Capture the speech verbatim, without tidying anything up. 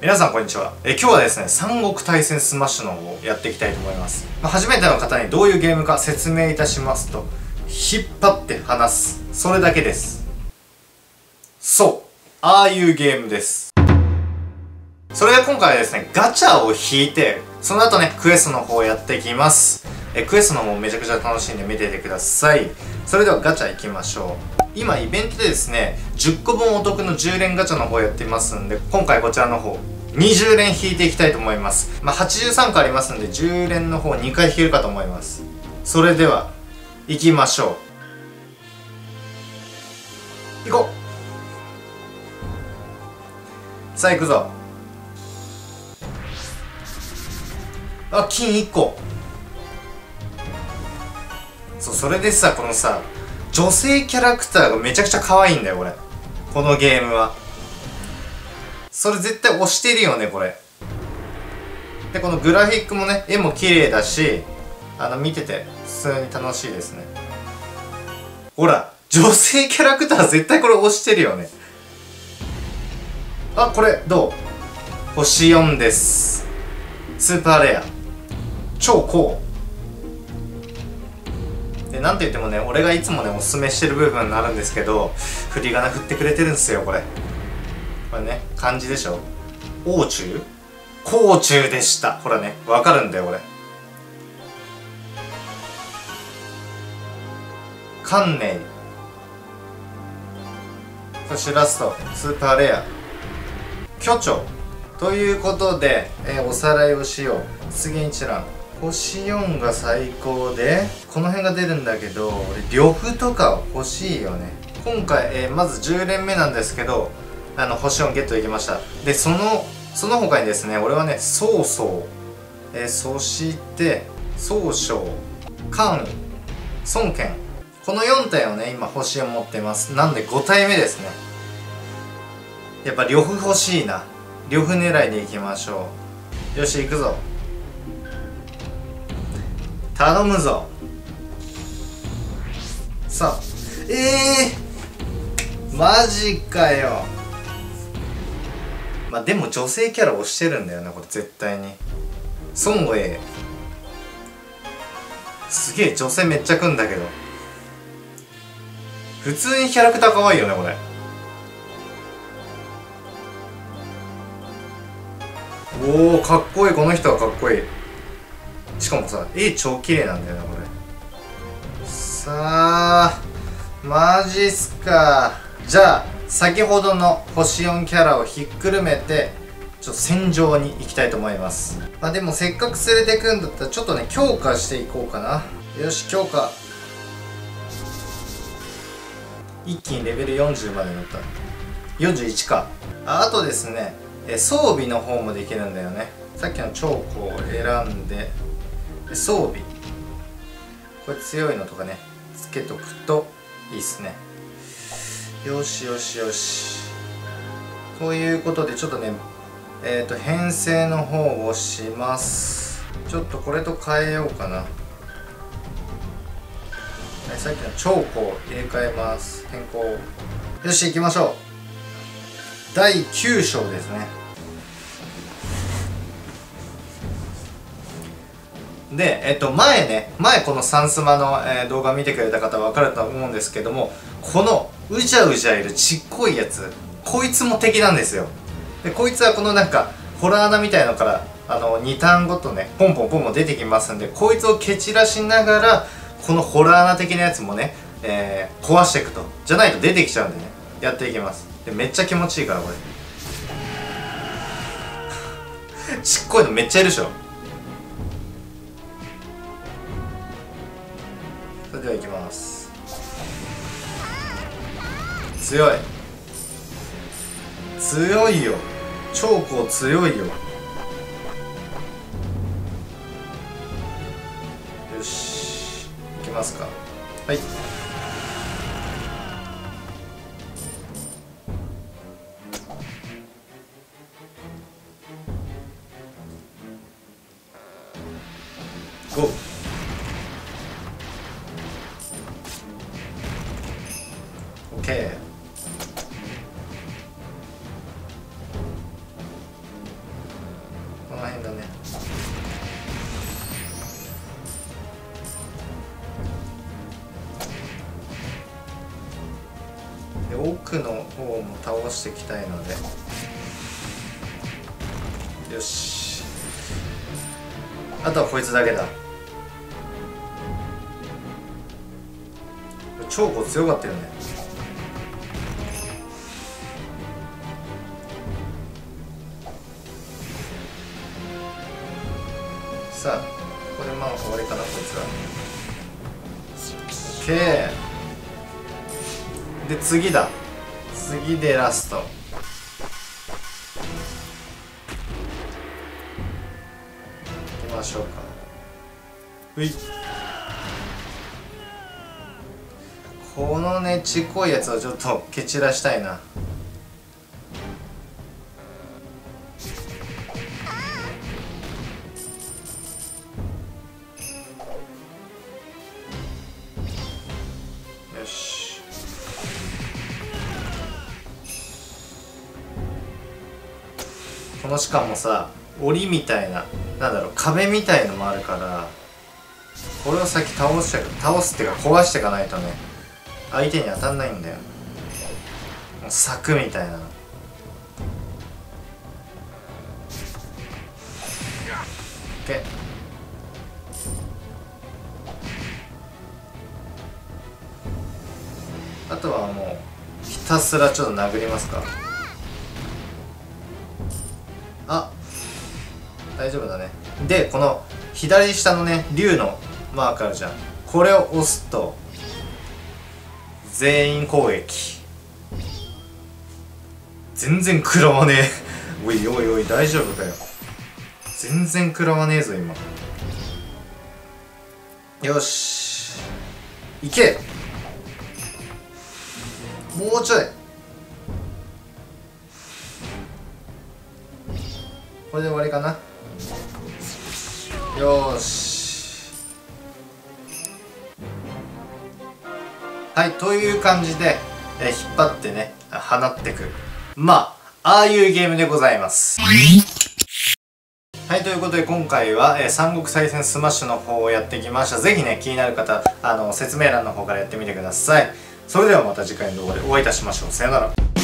皆さんこんにちは。え今日はですね、三国対戦スマッシュの方をやっていきたいと思います。まあ、初めての方にどういうゲームか説明いたしますと、引っ張って離す。それだけです。そう。ああいうゲームです。それで今回はですね、ガチャを引いて、その後ね、クエストの方をやっていきます。えクエストの方もめちゃくちゃ楽しんで見ていてください。それではガチャ行きましょう。今イベントでですね、じゅっこぶんお得のじゅうれんガチャの方やってますんで、今回こちらの方、にじゅうれん引いていきたいと思います。まあ、はちじゅうさんこありますんで、じゅうれんの方にかい引けるかと思います。それでは、行きましょう。行こう。さあ行くぞ。あ、金いっこ。そう、それでさ、このさ、女性キャラクターがめちゃくちゃ可愛いんだよ、これ。このゲームは。それ絶対押してるよね、これ。で、このグラフィックもね、絵も綺麗だし、あの、見てて、普通に楽しいですね。ほら、女性キャラクター絶対これ押してるよね。あ、これ、どう？星よんです。スーパーレア。超高。で、なんて言ってもね、俺がいつもね、おすすめしてる部分になるんですけど、振り仮名振ってくれてるんですよ、これ。これね、漢字でしょ？王中？甲虫でした。ほらね、わかるんだよ、これ。観念。そしてラスト、スーパーレア。巨鳥。ということで、えー、おさらいをしよう。次一覧。星よんが最高で、この辺が出るんだけど、俺呂布とか欲しいよね。今回、えー、まずじゅうれんめなんですけど、あの星よんゲットできました。で、そのその他にですね、俺はね、曹操、えー、そして曹操、関羽、孫権、このよん体をね、今星を持ってます。なんでご体目ですね。やっぱ呂布欲しいな。呂布狙いでいきましょう。よし、行くぞ。頼むぞ。さあ、ええー、マジかよ。まあでも女性キャラ押してるんだよな、これ絶対に。孫英、すげえ女性めっちゃくんだけど、普通にキャラクター可愛いよね、これ。おお、かっこいい。この人はかっこいい。しかもさ、絵超綺麗なんだよな、これ。さあ、マジっすか。じゃあ先ほどの星よんキャラをひっくるめて、ちょっと戦場に行きたいと思います。まあでもせっかく連れてくんだったら、ちょっとね、強化していこうかな。よし、強化。一気にレベルよんじゅうまで乗った。よんじゅういちか。ああとですね、え装備の方もできるんだよね。さっきの長江を選んで、装備これ強いのとかね、つけとくといいっすね。よしよしよし。ということで、ちょっとね、えっと編成の方をします。ちょっとこれと変えようかな。さっきの長江入れ替えます。変更。よし、行きましょう。だいきゅう章ですね。で、えっと、前ね、前このサンスマの、えー、動画見てくれた方は分かると思うんですけども、このうじゃうじゃいるちっこいやつ、こいつも敵なんですよ。で、こいつはこのなんか、ホラー穴みたいのから、あの、にターンごとね、ポンポンポンポン出てきますんで、こいつを蹴散らしながら、このホラー穴的なやつもね、えー、壊していくと。じゃないと出てきちゃうんでね、やっていきます。で、めっちゃ気持ちいいから、これ。ちっこいのめっちゃいるでしょ。それではいきます。強い強いよ、長江強いよ。よし、いきますか。はい、ゴー。オッケー。 悪の方も倒していきたいので、よし、あとはこいつだけだ。超子強かったよね。さあこれまあ終わりかな、こいつは。オッケーで次だ。次でラスト。いきましょうか。うい、このねちっこいやつをちょっと蹴散らしたいな。よし、このしかもさ檻みたいな、なんだろう、壁みたいのもあるから、これを先倒して倒すっていうか壊していかないとね相手に当たんないんだよ。もう柵みたいなの。OK、あとはもうひたすらちょっと殴りますか。あ、大丈夫だね。でこの左下のね竜のマークあるじゃん。これを押すと全員攻撃。全然食らわねえおいおいおい、大丈夫かよ。全然食らわねえぞ今。よし、いけ、もうちょい。これで終わりかな。よーし、はい、という感じで、え引っ張ってね放ってく、まあああいうゲームでございます。はい、ということで今回は、えー、三国対戦スマッシュの方をやってきました。ぜひね気になる方、あの説明欄の方からやってみてください。それではまた次回の動画でお会いいたしましょう。さよなら。